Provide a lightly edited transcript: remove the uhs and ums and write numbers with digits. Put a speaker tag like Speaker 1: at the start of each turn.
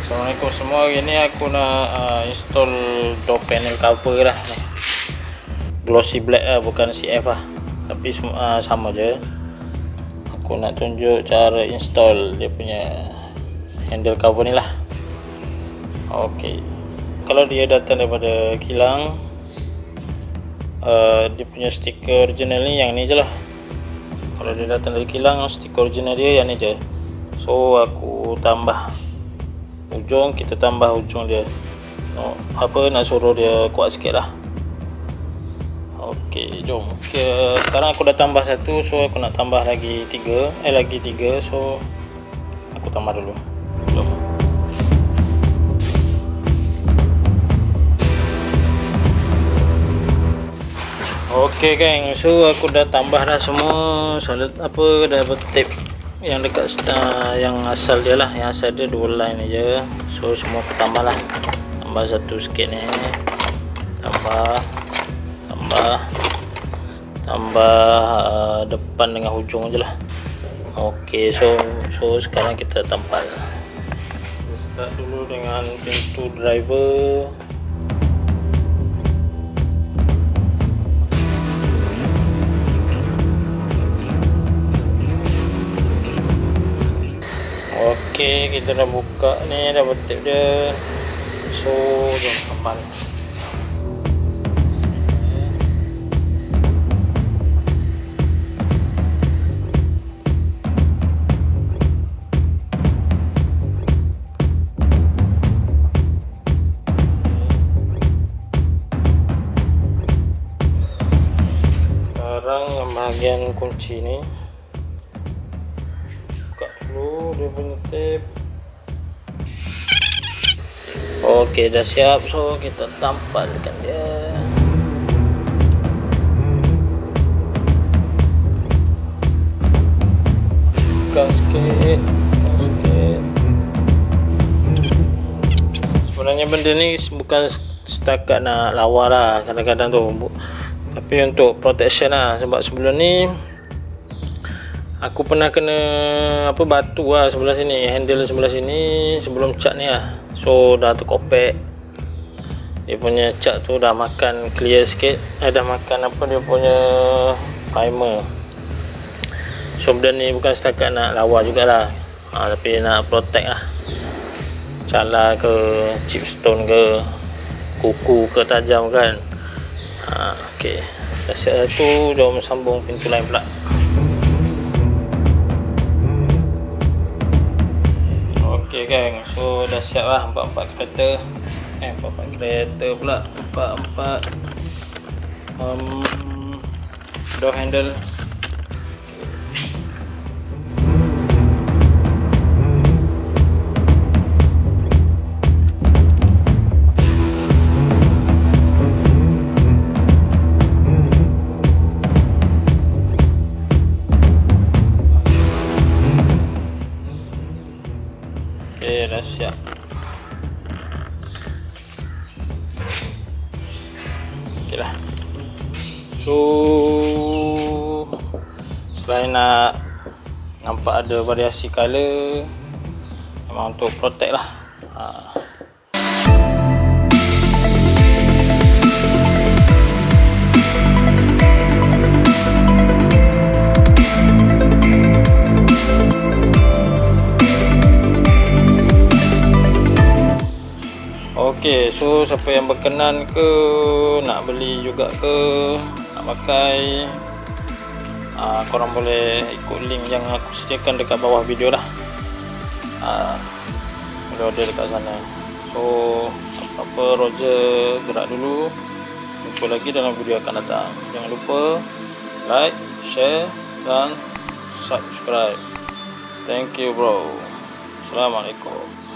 Speaker 1: Assalamualaikum semua. Hari ni aku nak install door panel cover lah ni. Glossy black lah, bukan CF lah, tapi sama je. Aku nak tunjuk cara install dia punya handle cover ni lah. Ok, kalau dia datang daripada kilang, dia punya stiker original ni yang ni je lah. Kalau dia datang dari kilang, stiker original dia yang ni je. So aku tambah ujung, kita tambah ujung dia. Nak suruh dia kuat sikit lah. Ok, jom. Sekarang aku dah tambah satu, so aku nak tambah lagi tiga. So aku tambah dulu. Jom. Ok geng, so aku dah tambah dah semua. Dah dapat tape yang dekat yang asal dia lah, yang asal dia 2 line aja. So semua aku tambah lah, tambah satu sikit ni, tambah depan dengan hujung aja lah. Ok, so sekarang kita tampal. Kita start dulu dengan pintu driver. Ok, kita dah buka ni, dah tape dia. So jom tampal. Sekarang bahagian kunci ni, buka dulu dia punya tape. Ok, dah siap. So kita tampalkan dia. Buka sikit. Sebenarnya benda ni bukan setakat nak lawa lah, kadang-kadang tu, tapi untuk protection lah. Sebab sebelum ni aku pernah kena batu lah sebelah sini, handle sebelah sini sebelum cat ni lah. So dah terkopek, dia punya cat tu dah makan clear sikit, dah makan dia punya primer. So benda ni bukan setakat nak lawa jugalah, tapi nak protect lah, cala ke, chipstone ke, kuku ke tajam kan. Ok, dah siap satu, jom sambung pintu lain pula. Ok geng, so dah siap lah empat kereta pula, empat door handle. Dah siap. Ok lah. So selain nak nampak ada variasi color, memang untuk protect lah. Ok, so siapa yang berkenan ke, nak beli juga ke, nak pakai, korang boleh ikut link yang aku sediakan dekat bawah video lah. Boleh order dekat sana. So apa-apa Roger gerak dulu. Jumpa lagi dalam video akan datang. Jangan lupa like, share dan subscribe. Thank you bro. Assalamualaikum.